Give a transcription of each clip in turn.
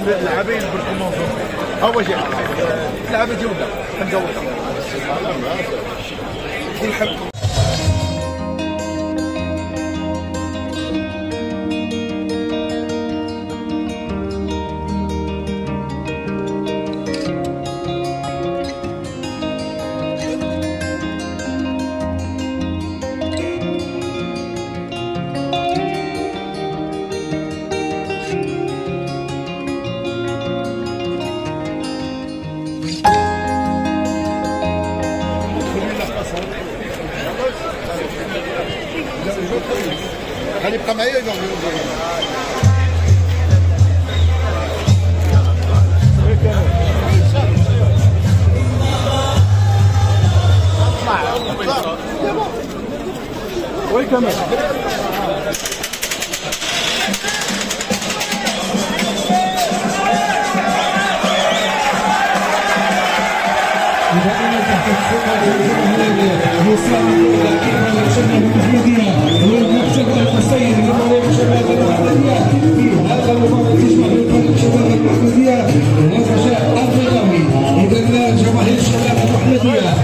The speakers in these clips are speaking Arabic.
العبين بالكوموندو اول شيء العبين جوده نجودها خلي يبقى معايا يبقى وين كمان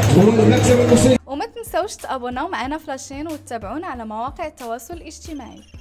وما تنسوش تابوناو معنا فلاشين وتتابعونا على مواقع التواصل الاجتماعي.